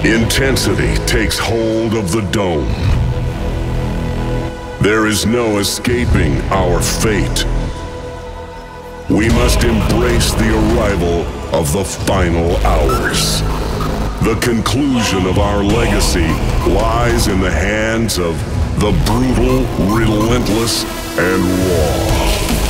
Intensity takes hold of the dome. There is no escaping our fate. We must embrace the arrival of the final hours. The conclusion of our legacy lies in the hands of the brutal, relentless, and raw.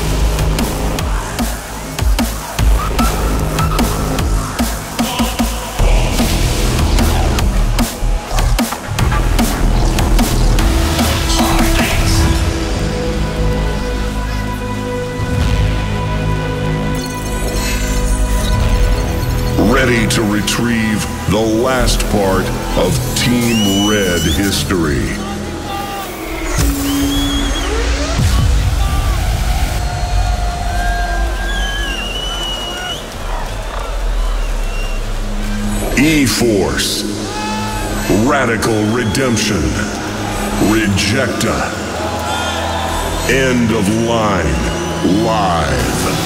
Ready to retrieve the last part of Team Red history. E-Force, Radical Redemption, Rejecta, End of Line, Live.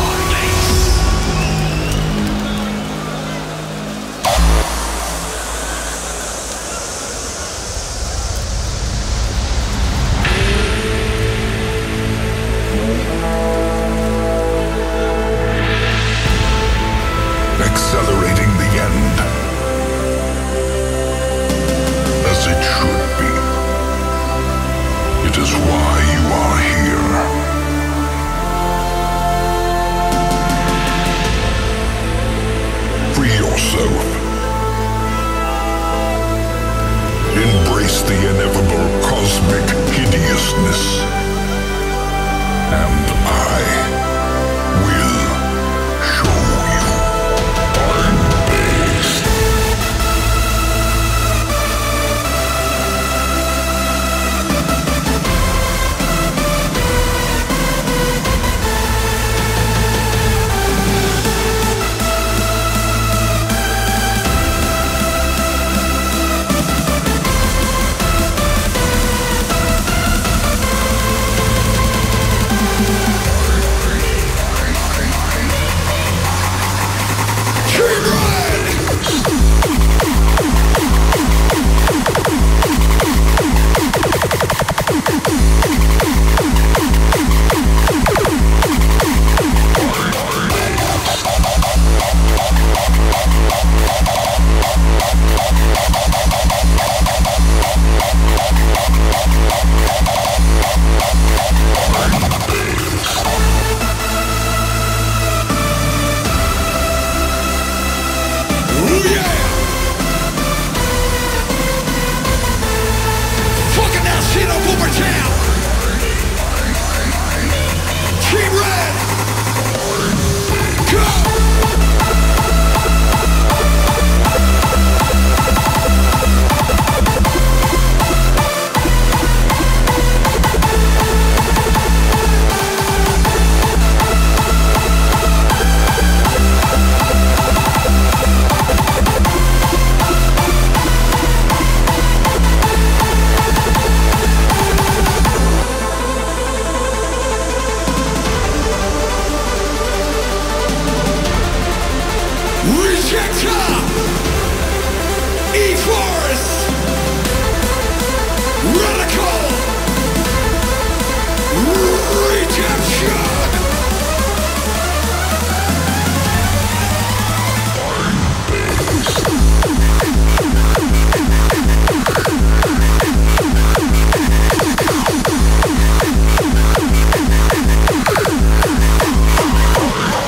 Accelerating the end, as it should be. It is why you are here. Free yourself. Embrace the inevitable cosmic hideousness. And I will show you. Rejecta! E-Force! Radical! Redemption!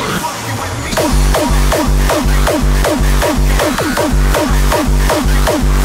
Oh,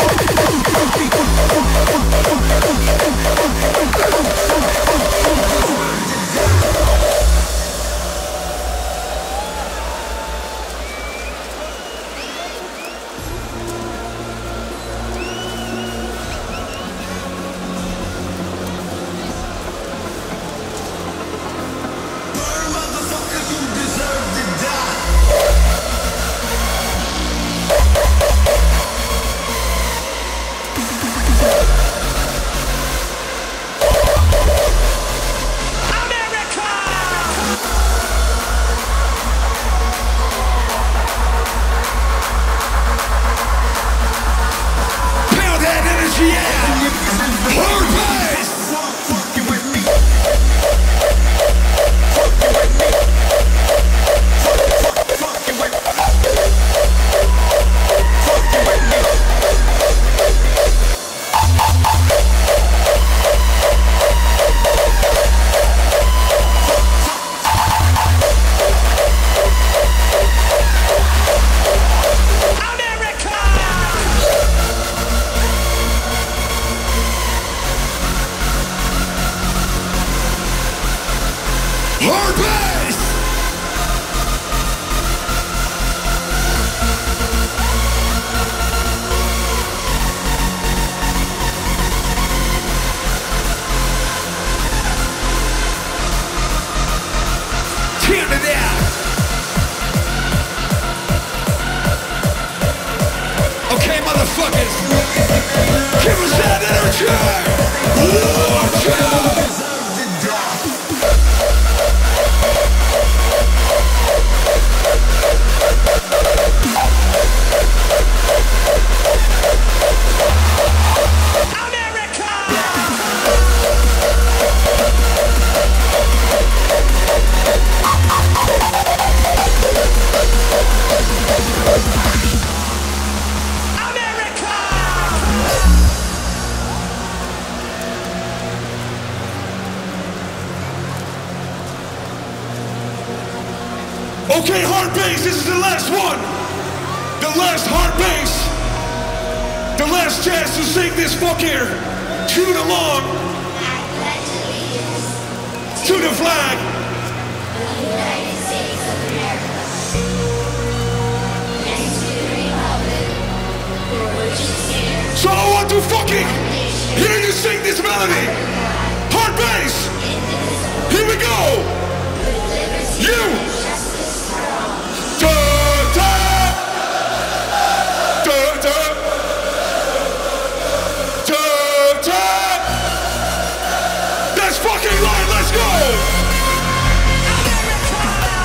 motherfuckers. Give us that energy. Watch out. Okay, hard bass, this is the last one. The last hard bass. The last chance to sing this fucking tune along to the flag. So I want to fucking hear you sing this melody. Hard bass. Here we go. You. That's fucking right, let's go!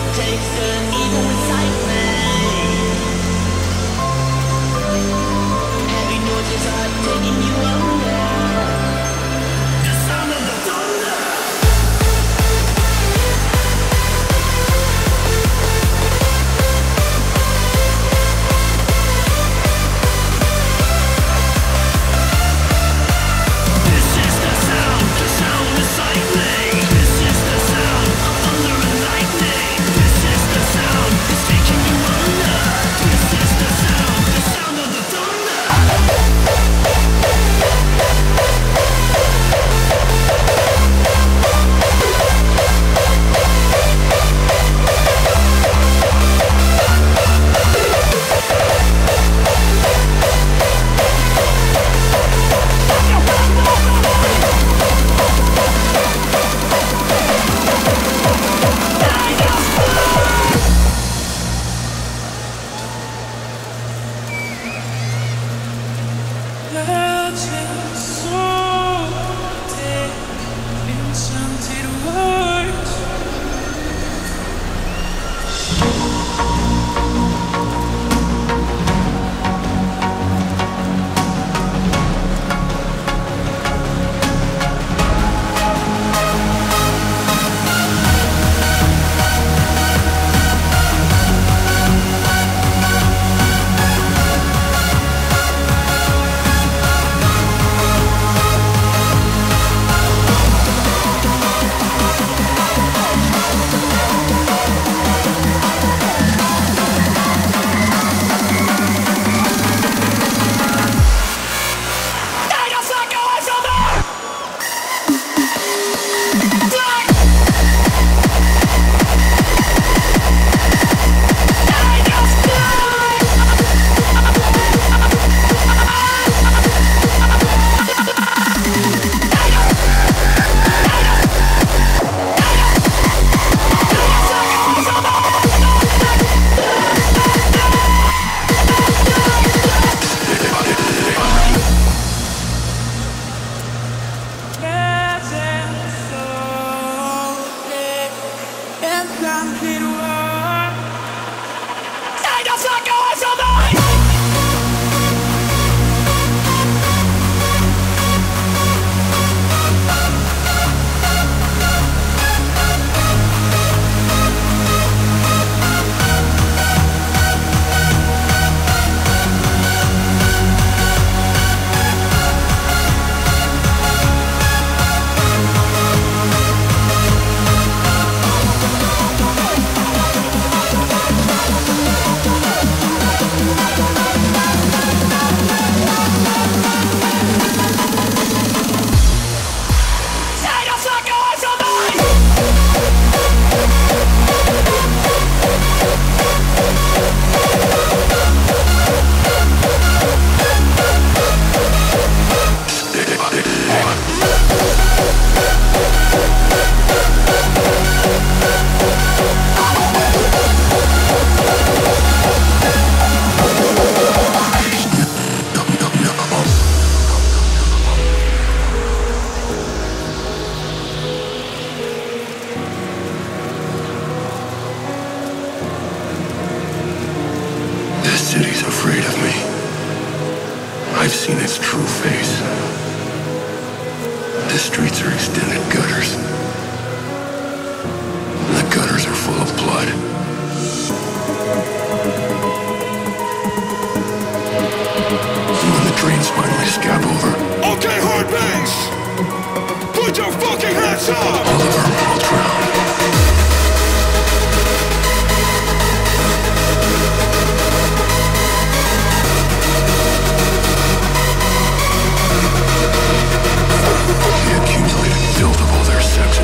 I've seen its true face. The streets are extended gutters. The gutters are full of blood. When the drains finally scab over. Okay, hard bass! Put your fucking hands up! All of our will drown. The accumulated filth of all their sex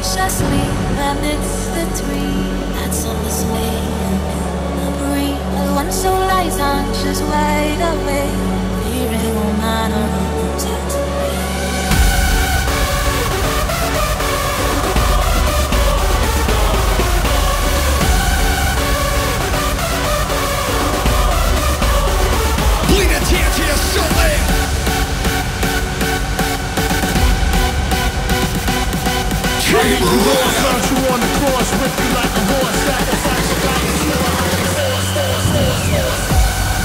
cautiously amidst the tree that's on the swing in the breeze. One soul lies anxious, wide awake, hearing all manner of things. Bleed a tear to your soul. I need you lost, aren't you on the cross, whip you like a horse, sacrifice your life, you are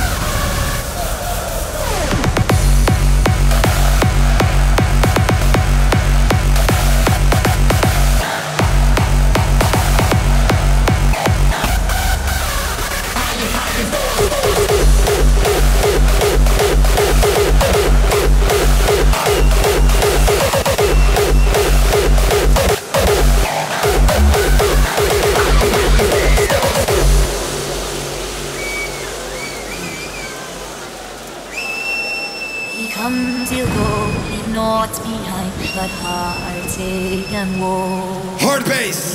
He'll go, leave naught behind but heartache and woe. Hard bass.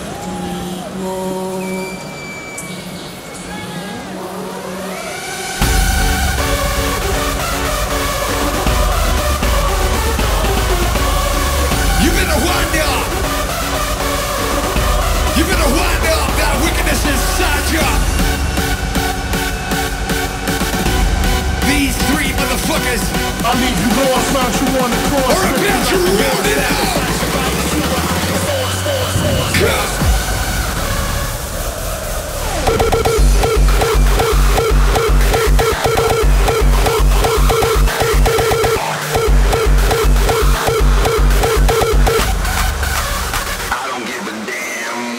You better wind up. You better wind up that wickedness inside you. These three motherfuckers. I leave you lost, aren't you on the cross? Or about to round it out. Come. I don't give a damn.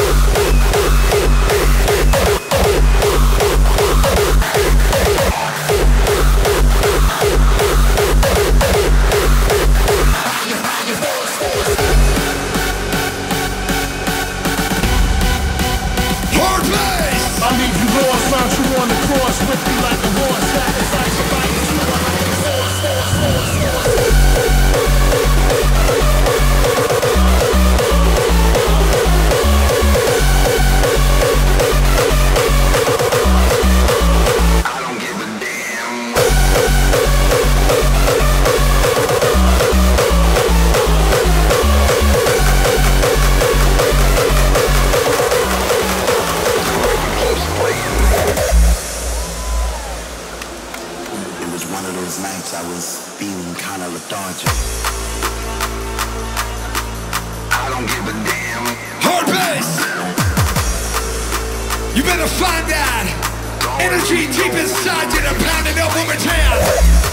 Energy deep inside you to pound it up over town.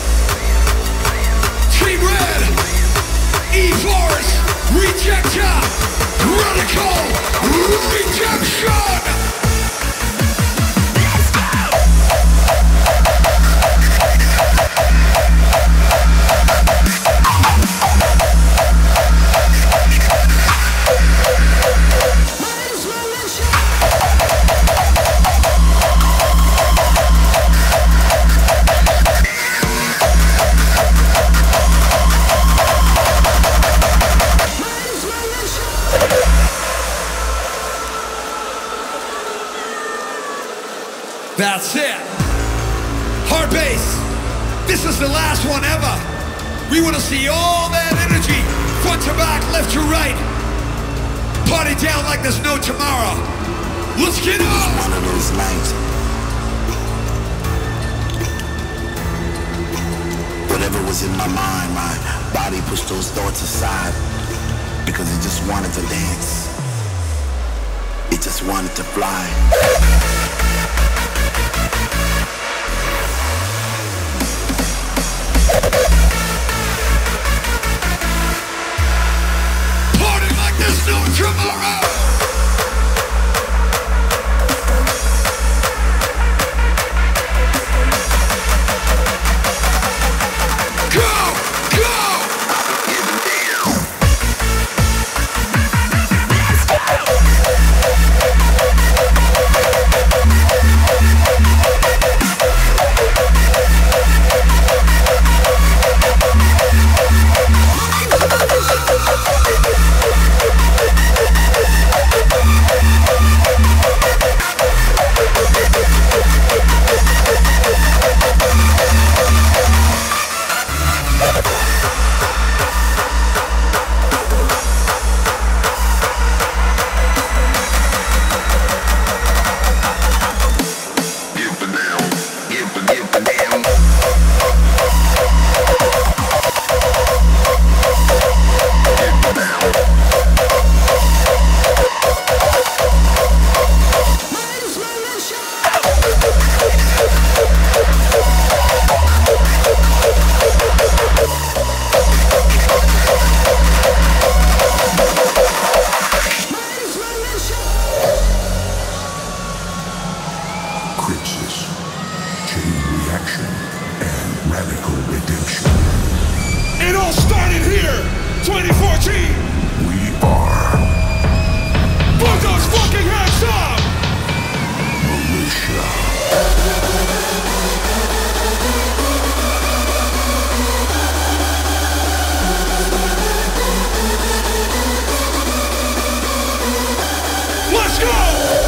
Team Red, E-Force, Rejecta, Radical Rejection. That's it. Hard bass. This is the last one ever. We want to see all that energy, front to back, left to right. Party down like there's no tomorrow. Let's get on. It's one of those nights. Whatever was in my mind, my body pushed those thoughts aside because it just wanted to dance. It just wanted to fly. Party like there's no tomorrow. all started here, 2014. We are Put those fucking hands up! militia. Let's go!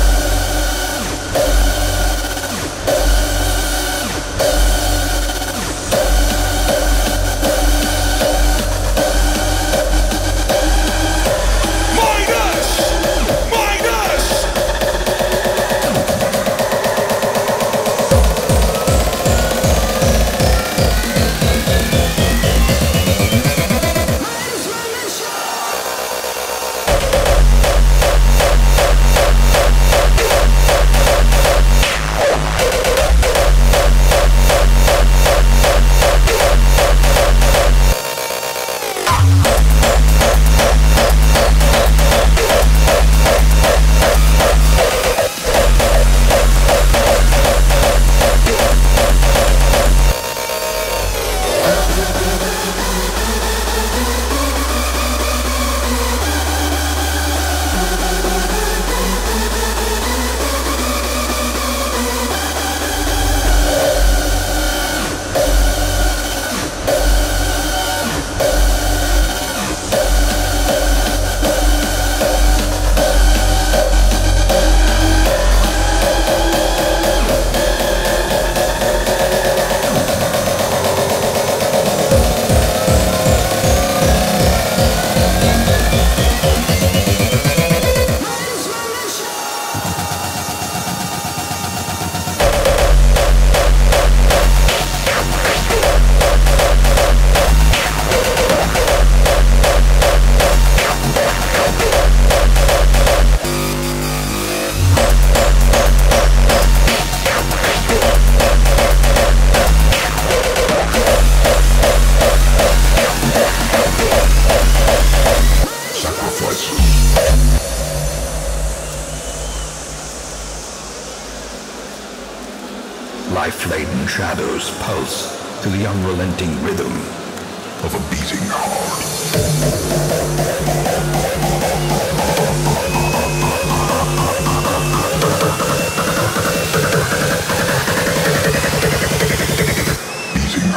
Life-laden shadows pulse to the unrelenting rhythm of a beating heart. Beating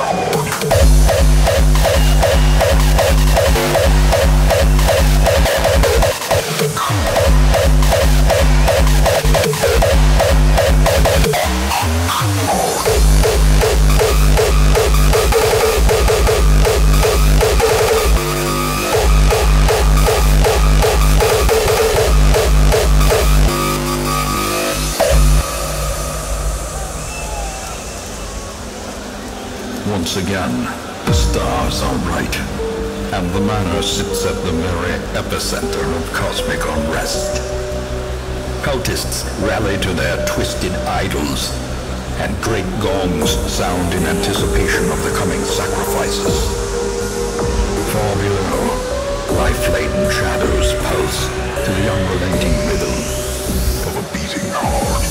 Once again, the stars are right, and the manor sits at the very epicenter of cosmic unrest. Cultists rally to their twisted idols, and great gongs sound in anticipation of the coming sacrifices. Far below, life-laden shadows pulse to the unrelenting rhythm of a beating heart.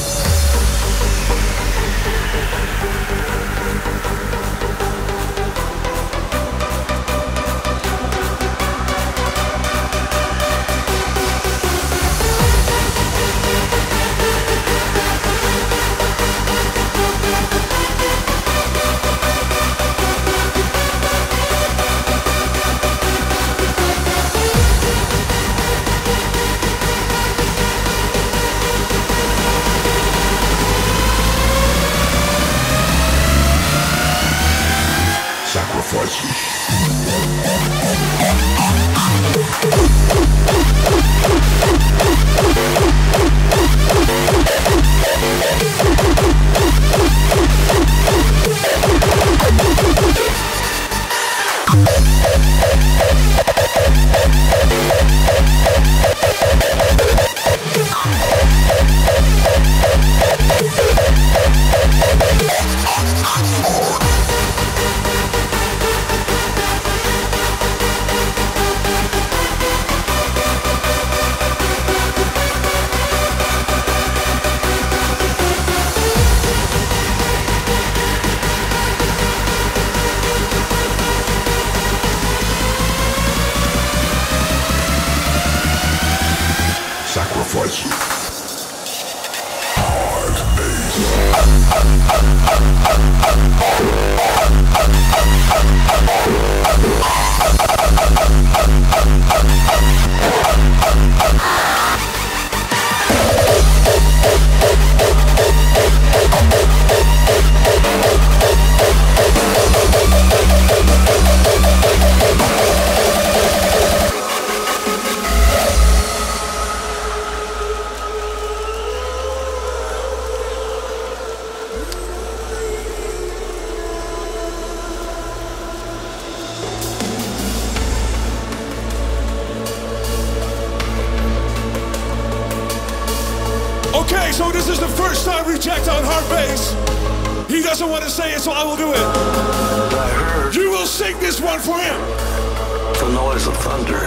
Okay, so this is the first time Rejecta on hard bass. He doesn't want to say it, so I will do it. I heard You will sing this one for him. the noise of thunder.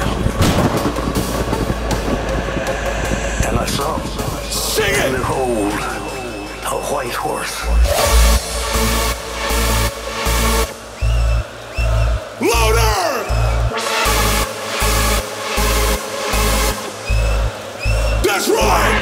And I saw, Sing and it. behold, a white horse. Louder. That's right.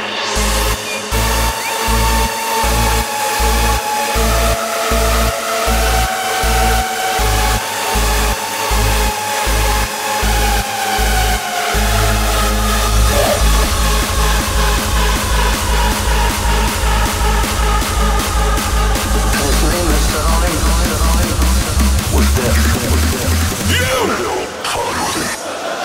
His name is was death. You. Followed with me.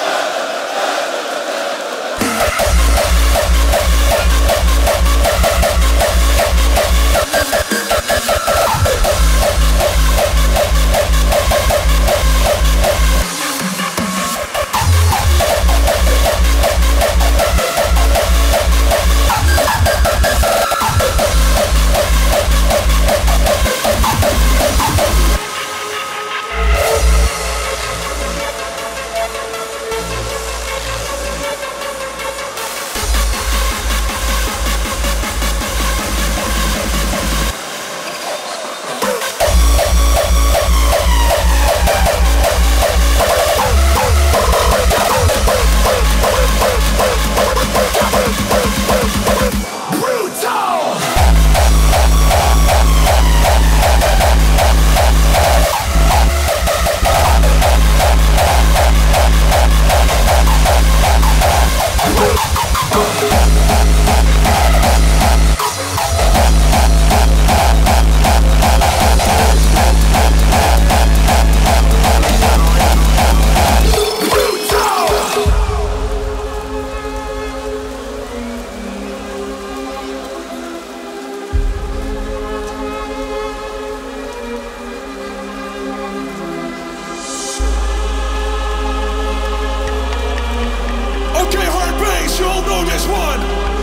Okay, hard bass, you all know this one.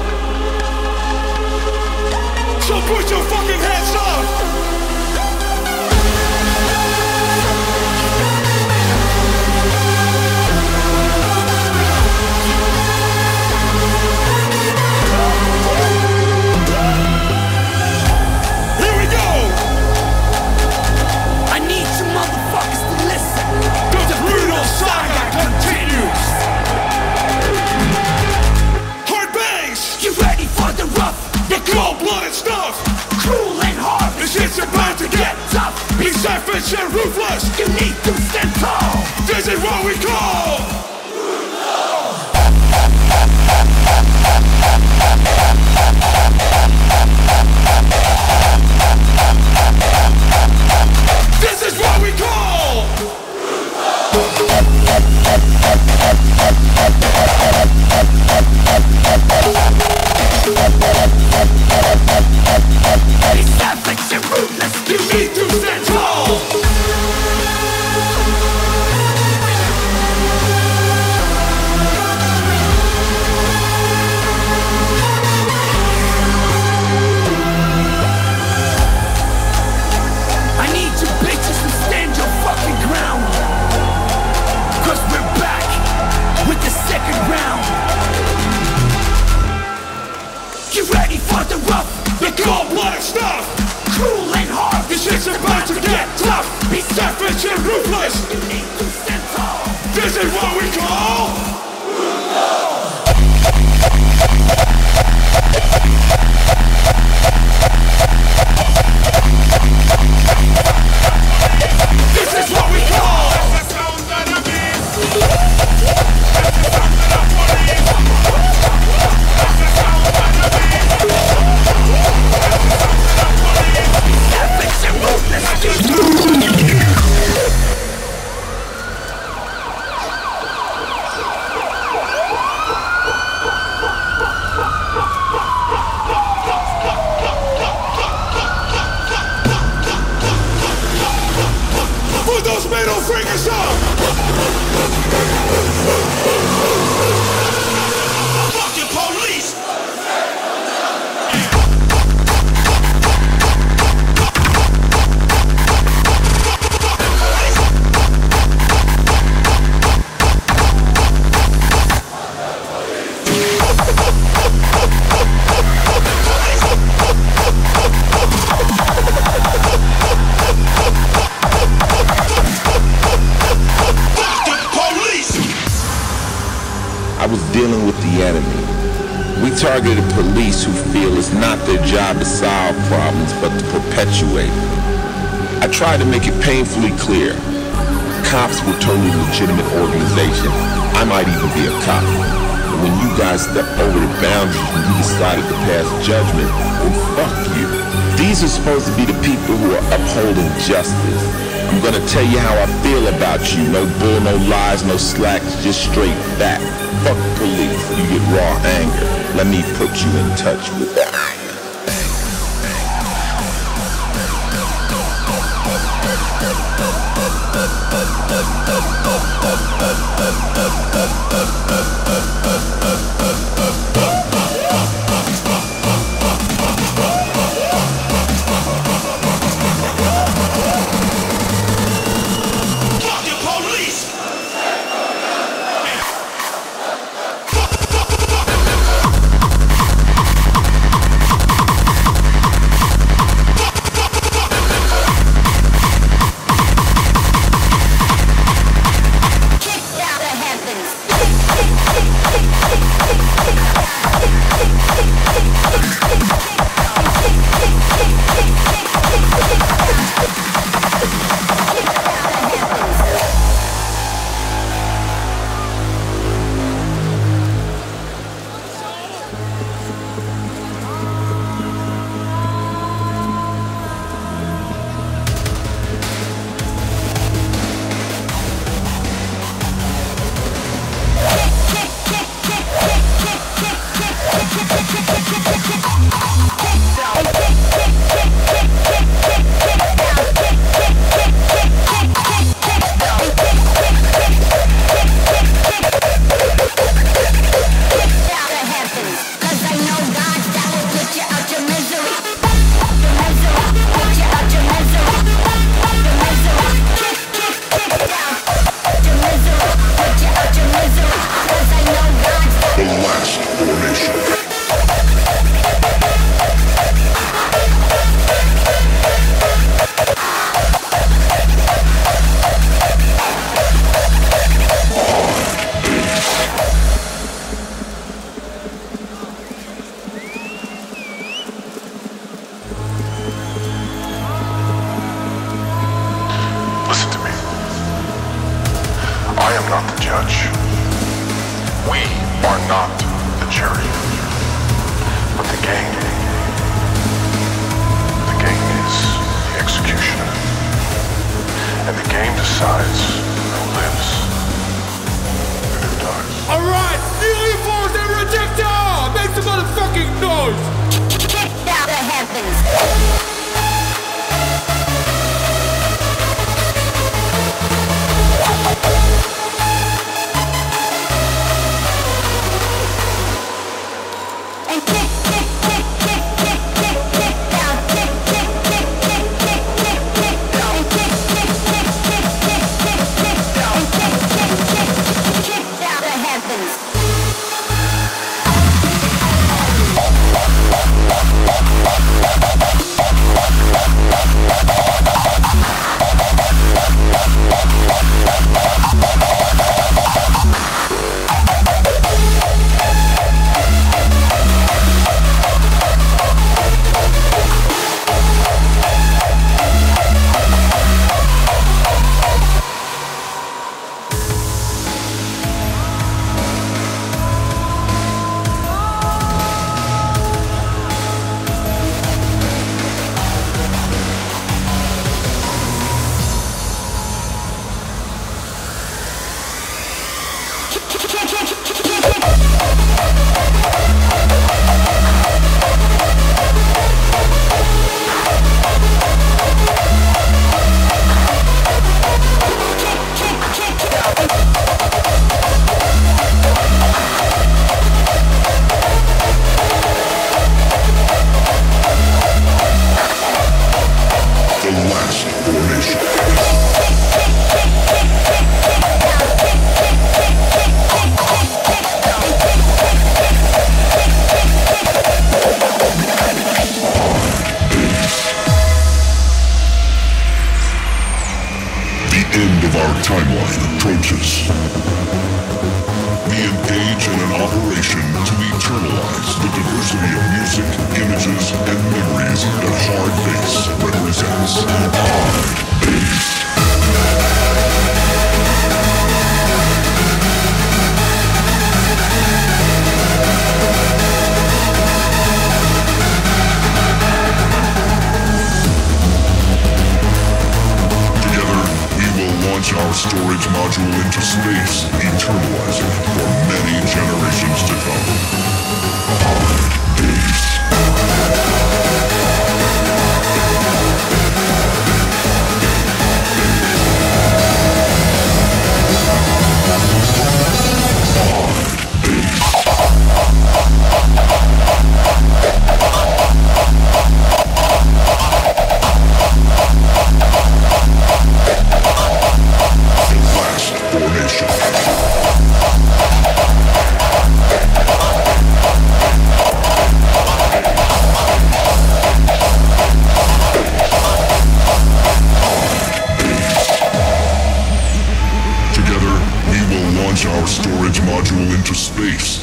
So put your fucking hands up. Here we go. I need you motherfuckers to listen. The brutal saga continues. Hard bass. You ready for the rough, the Cold-blooded stuff. cruel and hard? This shit's about to get tough. Be savage and ruthless. You need to stand tall. This is what we call. This is what we call. Be savage and ruthless. You need to stand tall. I need you bitches to stand your fucking ground. Cause we're back with the second round. You ready for the rough, The cold-blooded stuff. cruel and hard? This shit's about to get tough. Be savage and ruthless. You need to stand tall. This is what we call. Hands up! Fucking police! I was dealing with the enemy. We targeted police who feel it's not their job to solve problems, but to perpetuate them. I tried to make it painfully clear. Cops were a totally legitimate organization. I might even be a cop. But when you guys stepped over the boundaries and you decided to pass judgment, then fuck you. These are supposed to be the people who are upholding justice. I'm gonna tell you how I feel about you. No bull, no lies, no slacks, just straight back. Fuck police, you get raw anger. Let me put you in touch with that. Alright, Steely Force and Rejecta! Make some motherfucking noise! Kick down the heavens! And kick down. reason that hard bass represents hard bass. Launch our storage module into space, eternalizing for many generations to come. Hard bass. Our storage module into space.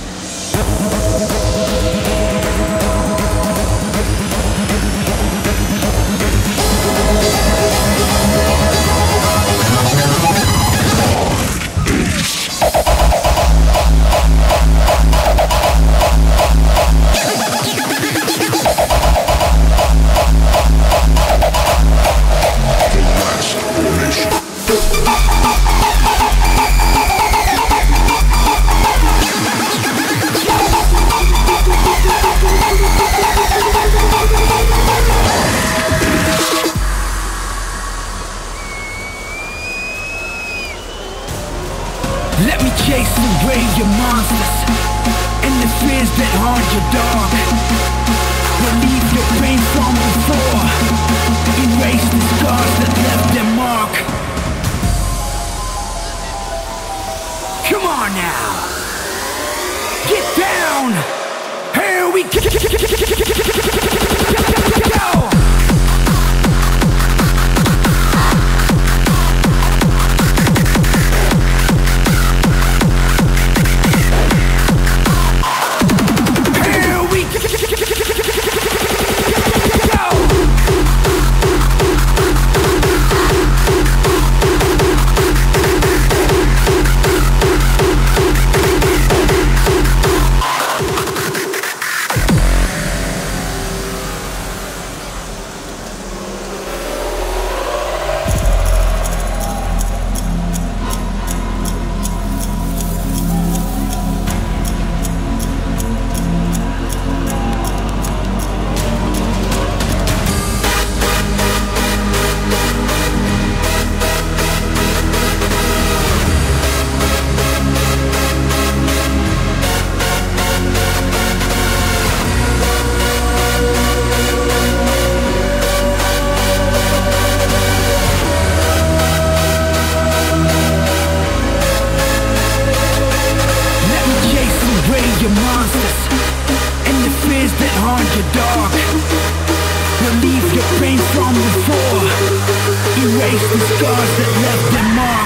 Let me chase away your monsters and the fears that haunt your dog. Relieve your pain from before. Erase the scars that left their mark. Come on now. Get down. Here we go. Your monsters and the fears that haunt your dog. Relieve your pain from before. Erase the scars that left their mark.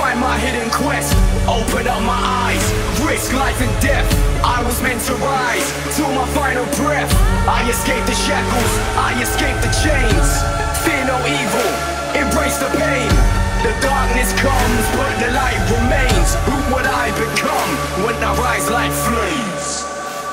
find my hidden quest. Open up my eyes, risk life and death. I was meant to rise to my final breath. I escaped the shackles, I escaped the chains. Fear no evil, embrace the pain. The darkness comes, but the light remains. Who would I become when I rise like flames?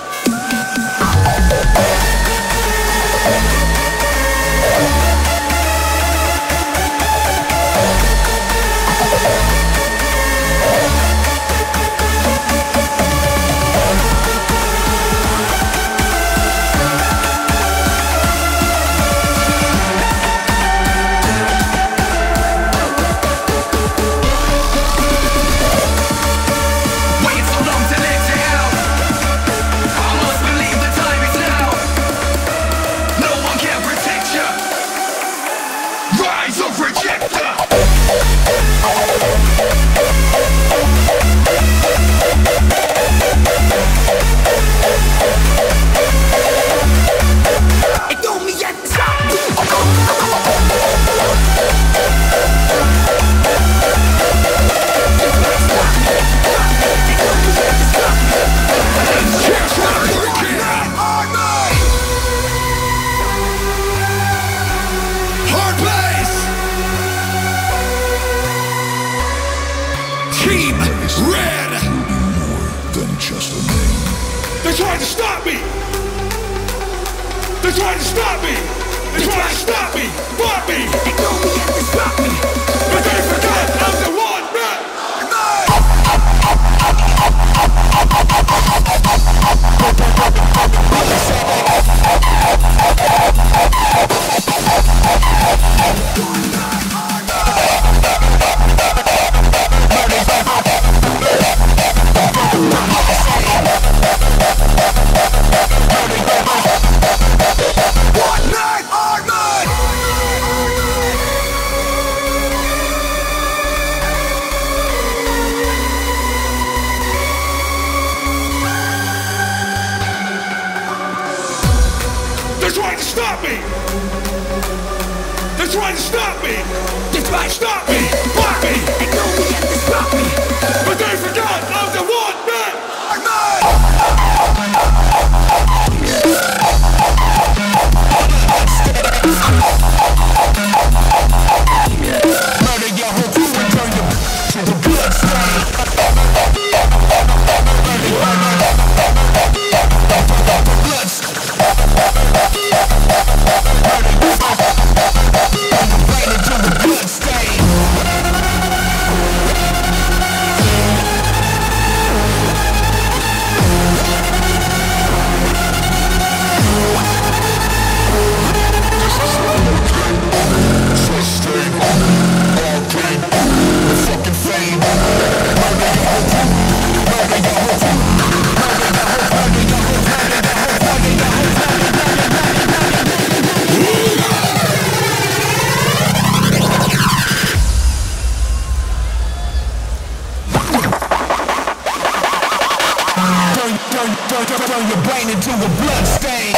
Turn your brain into a blood stain.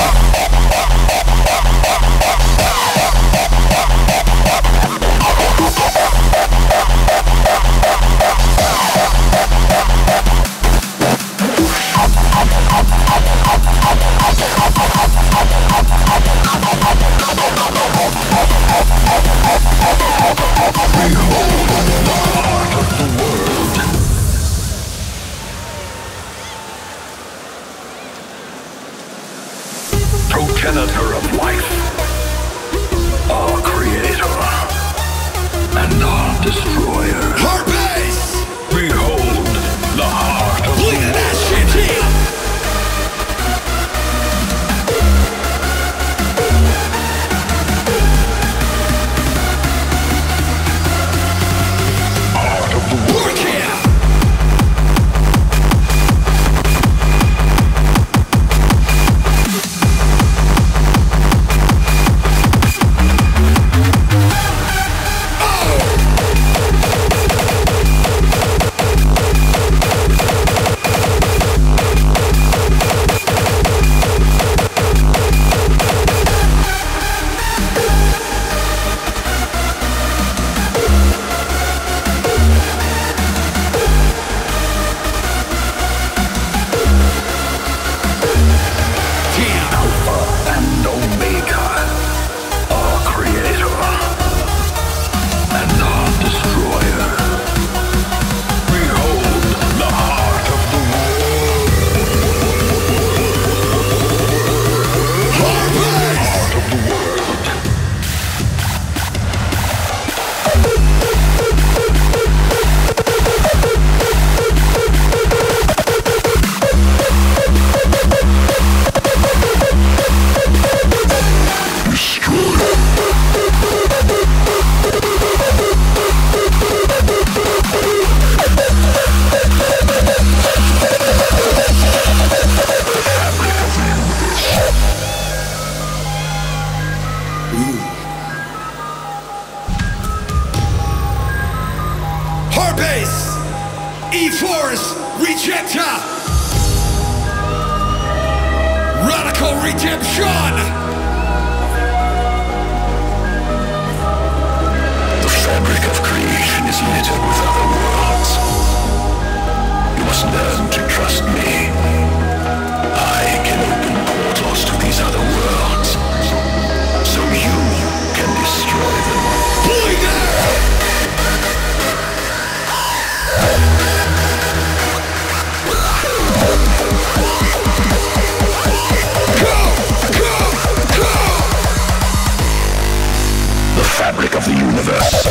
Progenitor of life, our creator, bass. E4's Rejecta. Radical Redemption. The fabric of creation is littered with other worlds. You must learn to trust me. I can open portals to these other worlds, so you can destroy them. Boy there! The fabric of the universe.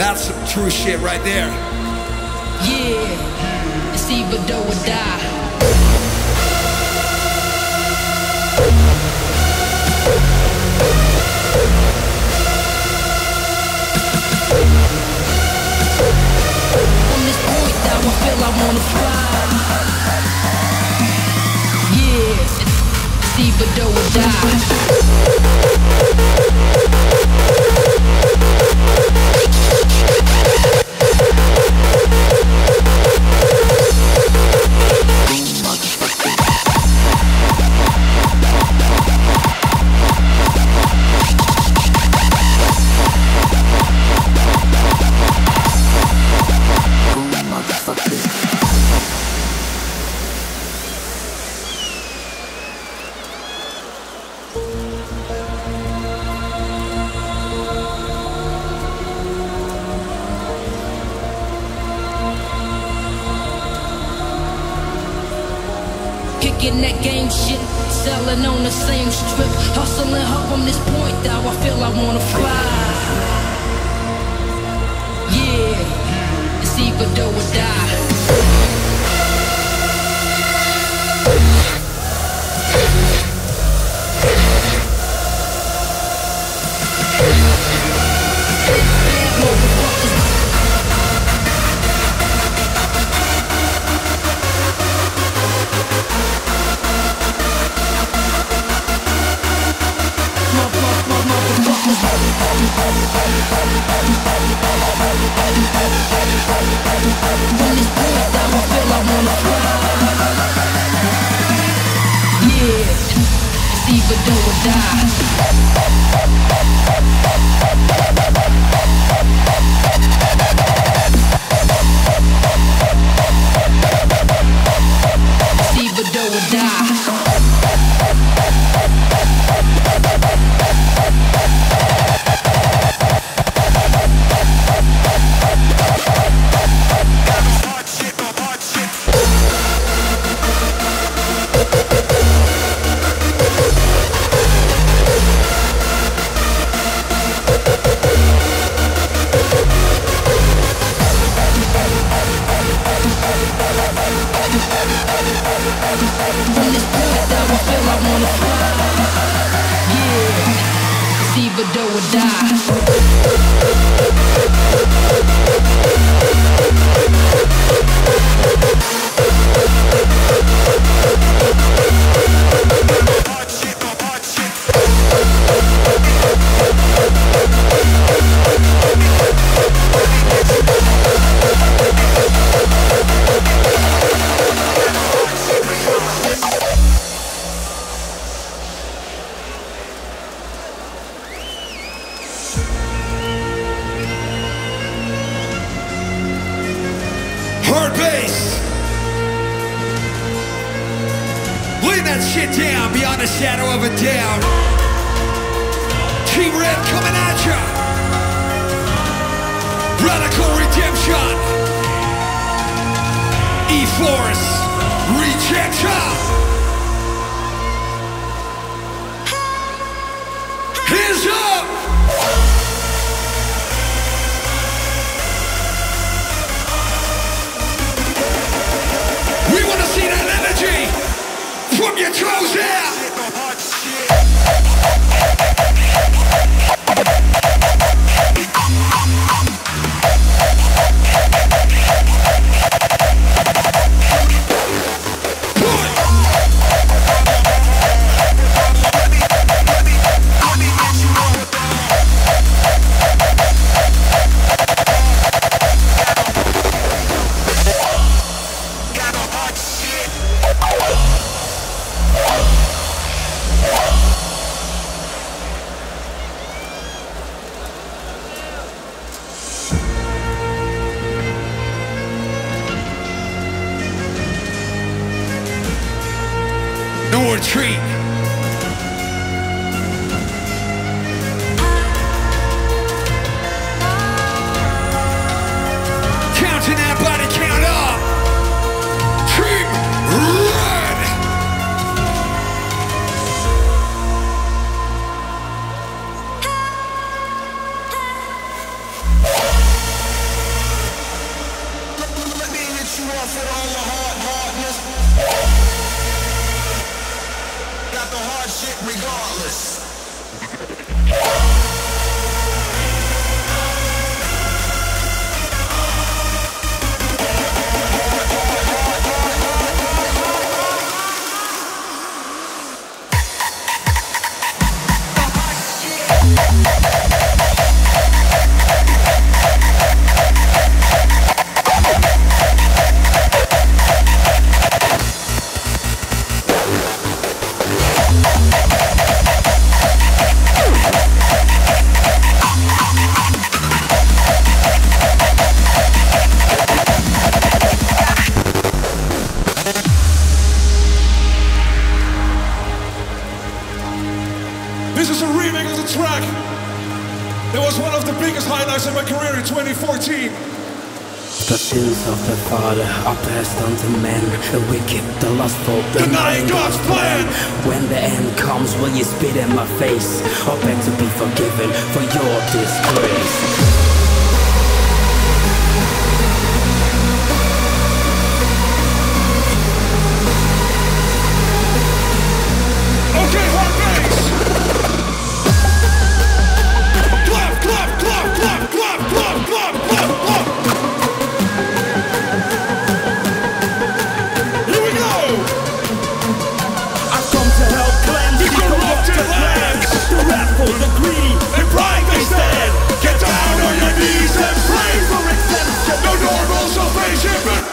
That's some true shit right there. Yeah, it's either do or die. From this point now I feel I wanna fly. Yeah, it's either do or die. Kicking that game shit, selling on the same strip, hustling hard from this point now I feel I wanna fly. Yeah, it's either do or die. Either do or die. It's either do or die. From this point now I feel I wanna fly. Yeah, it's either do or die. Hard bass. Laying that shit down beyond a shadow of a doubt. Team Red coming at ya. Radical Redemption. E-Force. Rejecta. Hands up. We want to see that energy from your toes out. This is a remake of the track that was one of the biggest highlights of my career in 2014. The sins of the father are passed on to men, the wicked, the lustful, denying God's plan. When the end comes, will you spit in my face or beg to be forgiven for your disgrace? The greedy and pride they stand. Get down on your knees and pray for exemption. No normal salvation, but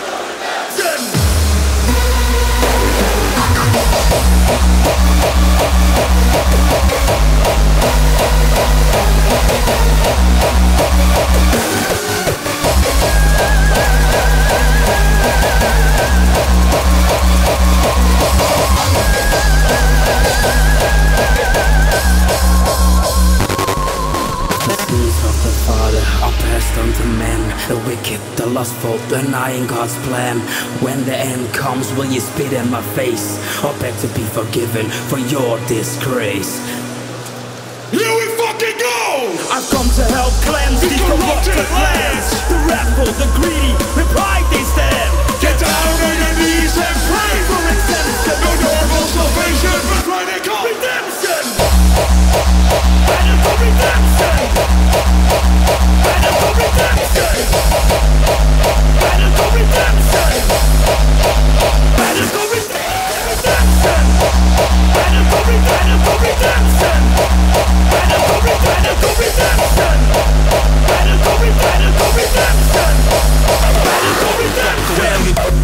the wicked, the lustful, denying God's plan. When the end comes, will you spit in my face or beg to be forgiven for your disgrace? Here we fucking go! I've come to help cleanse these corrupted lands. The wrathful, the greedy, with pride they stand. Get down on your knees and pray for exemption. No normal salvation, but radical redemption. Radical redemption. Radical redemption. Radical redemption. Radical redemption. Radical redemption. Radical redemption. Radical redemption. Radical redemption.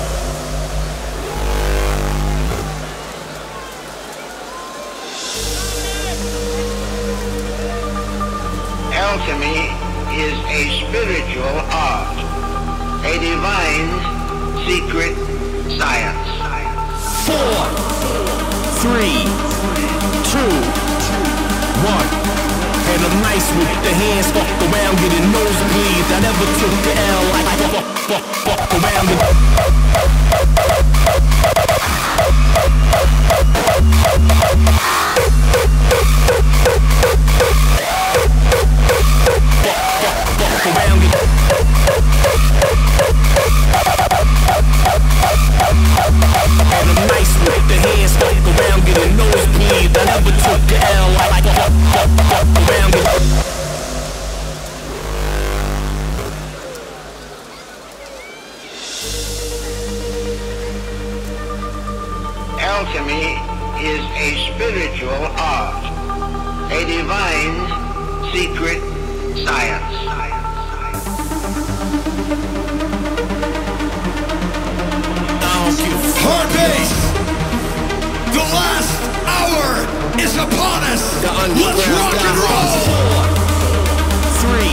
Alchemy is a spiritual art, a divine secret science. 4, 3, 2, 1. And I'm nice with the hands, fuck around, getting nosebleeds. I never took the L like fuck around And I'm nice with the hands, fuck around, getting nosebleeds. I never took the L like fuck around Alchemy is a spiritual art, a divine secret science. Hard bass! The last hour is upon us! Let's rock and roll! 3,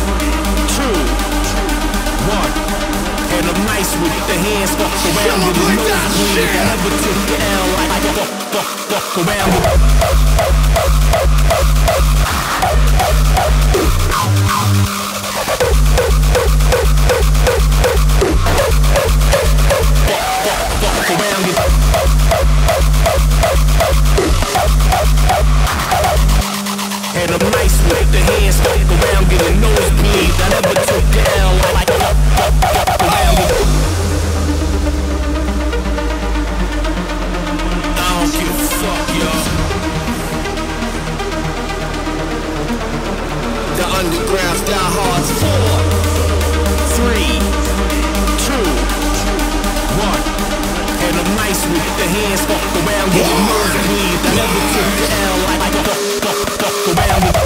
2, 1. And I'm nice with the hands, fuck around with the nosebleed. I never took the L like fuck around And I'm nice with the hands, fuck around, getting nosebleeds. I never took the L like fuck around I don't give a fuck, y'all. these diehards. 4, 3, 2, 1. And I'm nice with the hands fucked around, getting nosebleeds. I never took the L like fuck around it.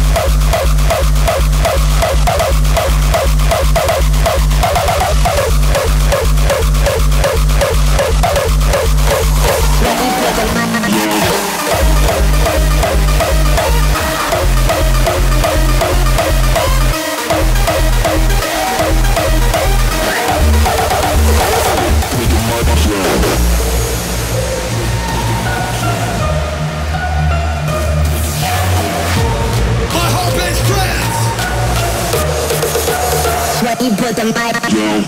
Put the mic down.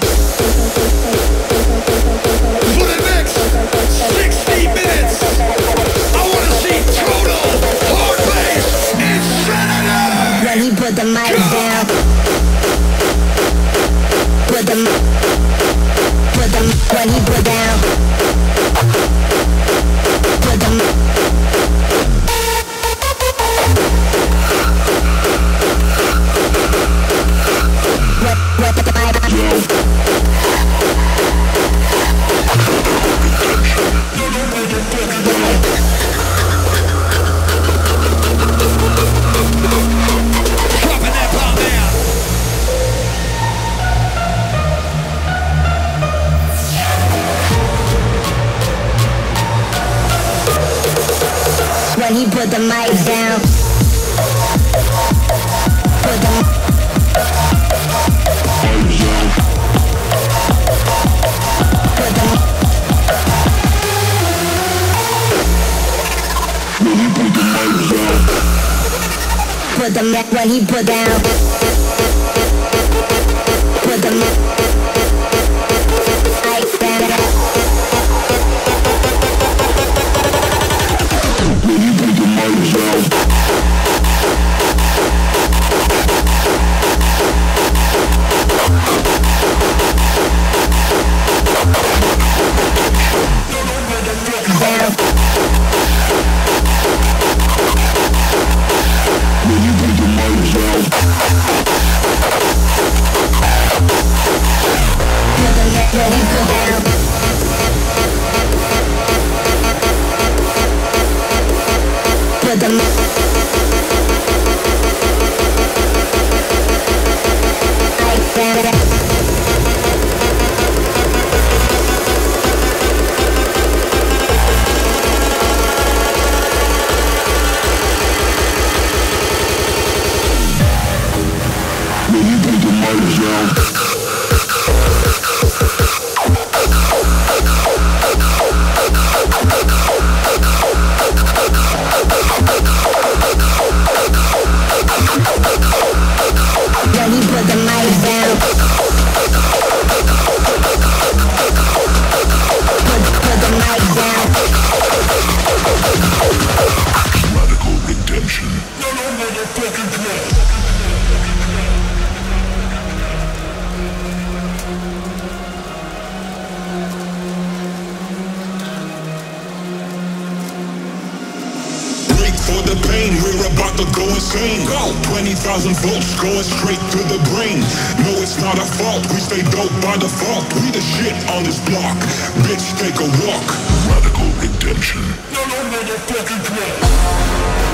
For the next 60 minutes, I want to see total hard bass insanity. When he put the mic down. When he put down. Put the when he put the mic down. Put the Put the mic when he put down. Put the mic down. When he put the mic down. For the pain, we're about to go insane. Go! 20,000 volts going straight to the brain. No, it's not our fault, we stay dope by default. We the shit on this block. Bitch, take a walk. Radical redemption. No, motherfucking play.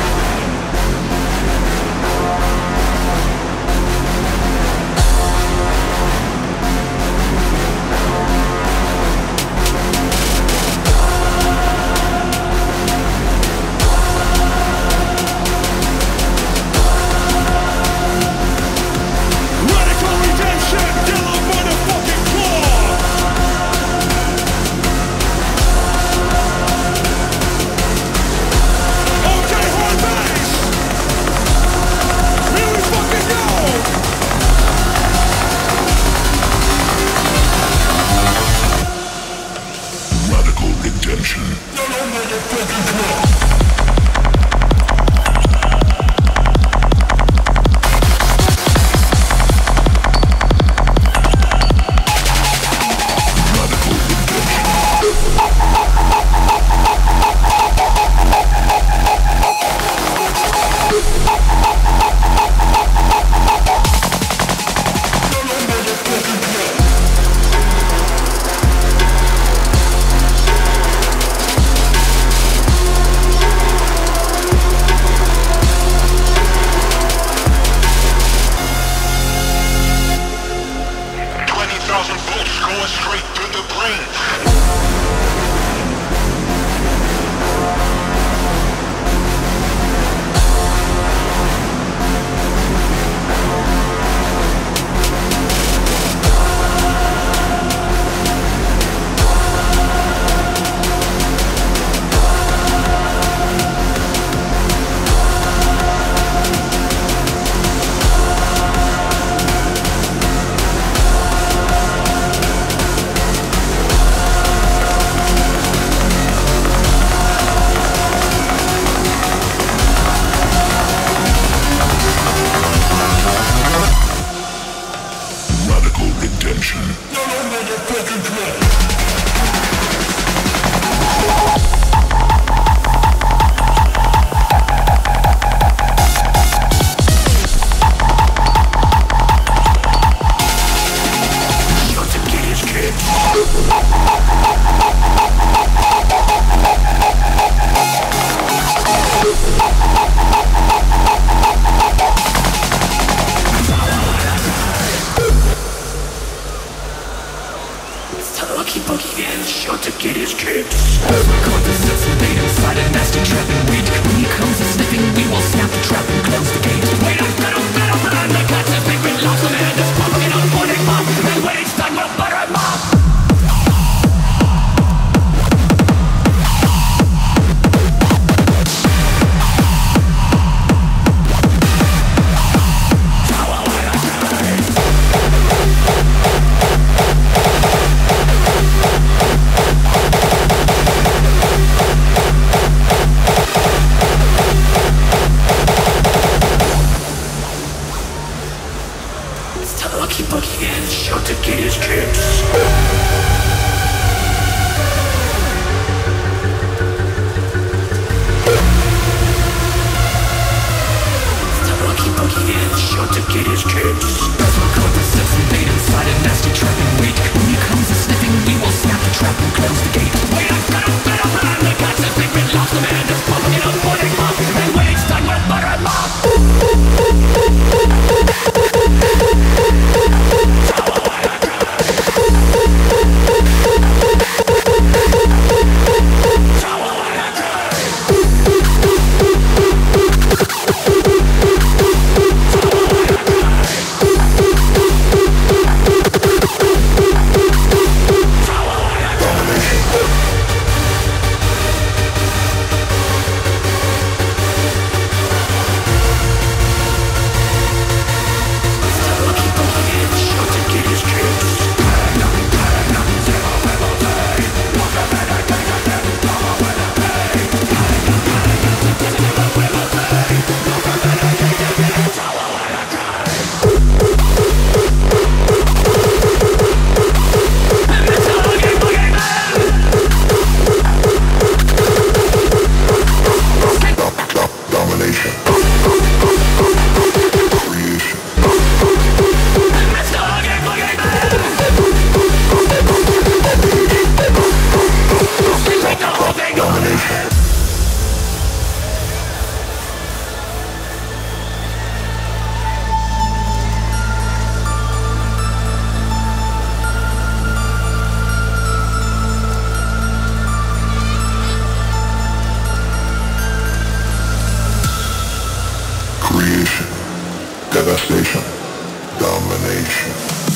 devastation, domination.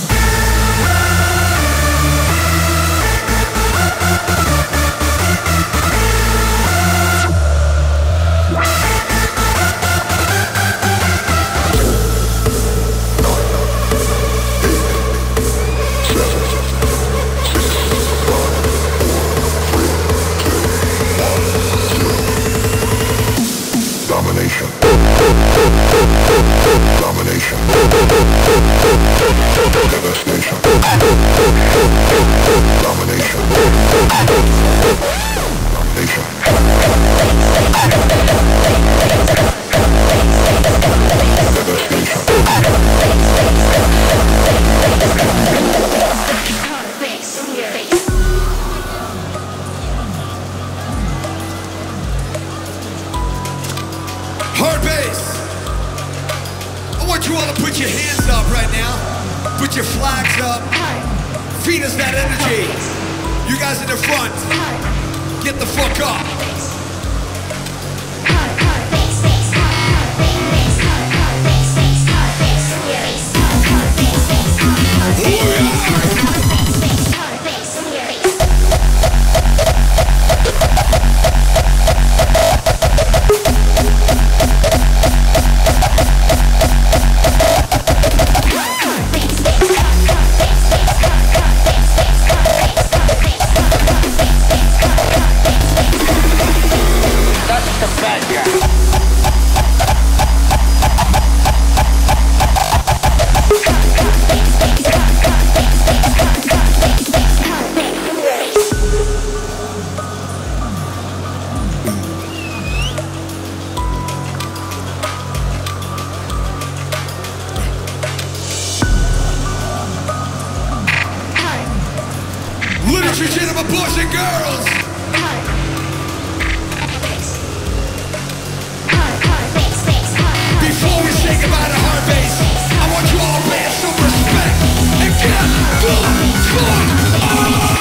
Domination. Domination. Devastation. Domination. Domination. Hard bass. I want you all to put your hands up right now. Put your flags up. Feed us that energy. You guys in the front, get the fuck up. Ladies and gentlemen, boys and girls. Before we say goodbye to hard bass, I want you all to pay us some respect and get the fuck up.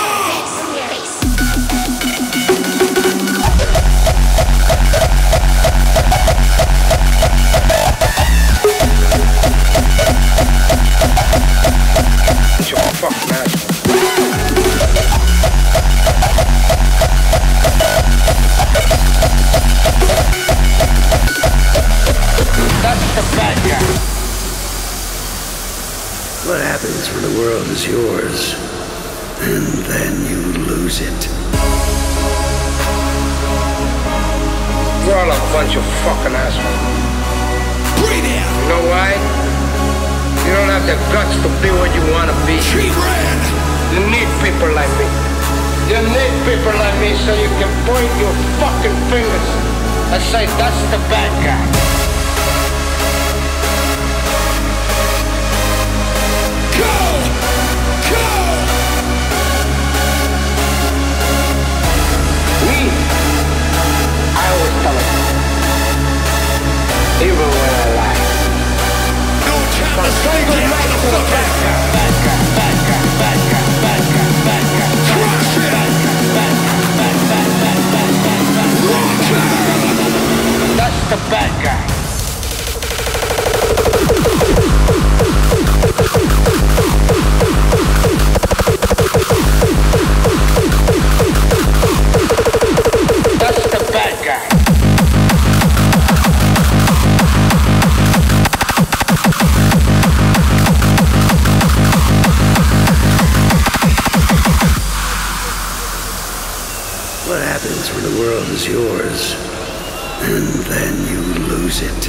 What happens when the world is yours, and then you lose it? You're all a bunch of fucking assholes. Breathe out. You know why? You don't have the guts to be what you want to be. You need people like me. You need people like me so you can point your fucking fingers and say, that's the bad guy. Even when I lie. No time to say goodnight to the bad guy. Bad guy, bad guy, bad guy, bad guy, bad guy. Crush it. That's the bad guy. That's the bad guy. What happens when the world is yours, and then you lose it?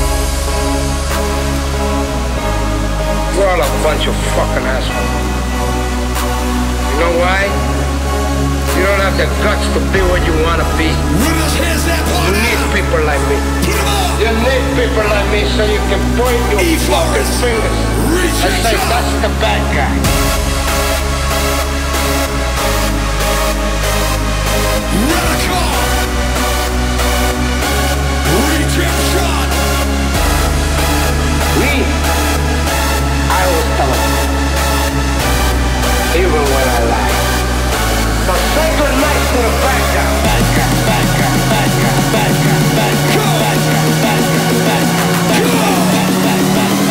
You're all a bunch of fucking assholes. You know why? You don't have the guts to be what you want to be. You need people like me. You need people like me so you can point your fucking fingers and say, that's the bad guy. Radical! Rejection! Me? I always tell them. Even when I lie. So say goodnight to the bad guy. Bad guy, bad guy, bad guy, bad guy, bad guy, bad guy, bad guy, bad guy, bad guy, bad guy, bad guy.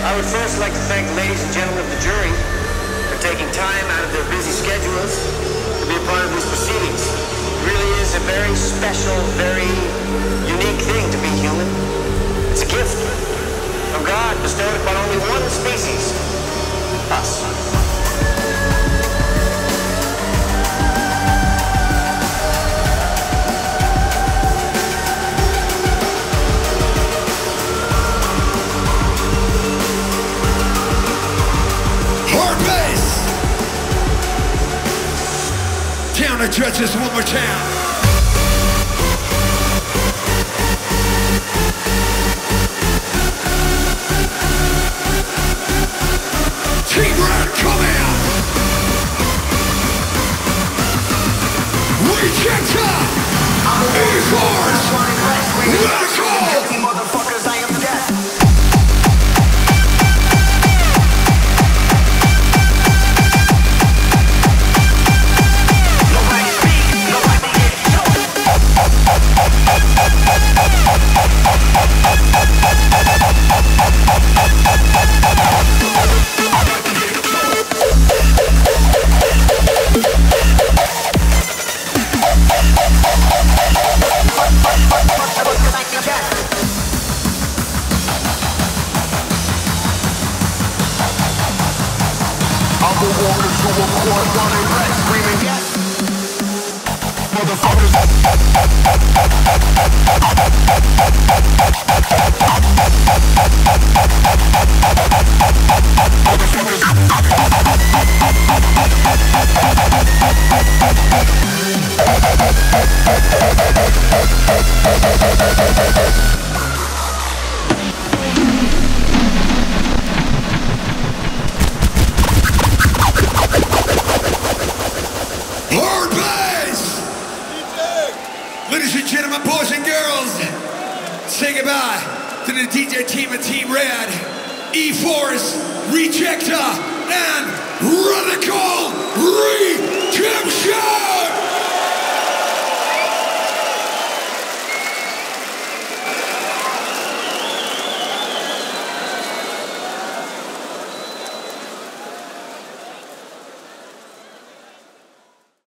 I would first like to thank the ladies and gentlemen of the jury for taking time out of their busy schedules to be a part of these proceedings. It really is a very special, very unique thing to be human. It's a gift from God bestowed upon only one species, us. Town of judges, one more time. Team Red, come in. Rejecta. E-Force. Radical. Motherfuckers, I am death. Ladies and gentlemen, boys and girls, say goodbye to the DJ team of Team Red, E-Force, Rejecta, and Radical Redemption!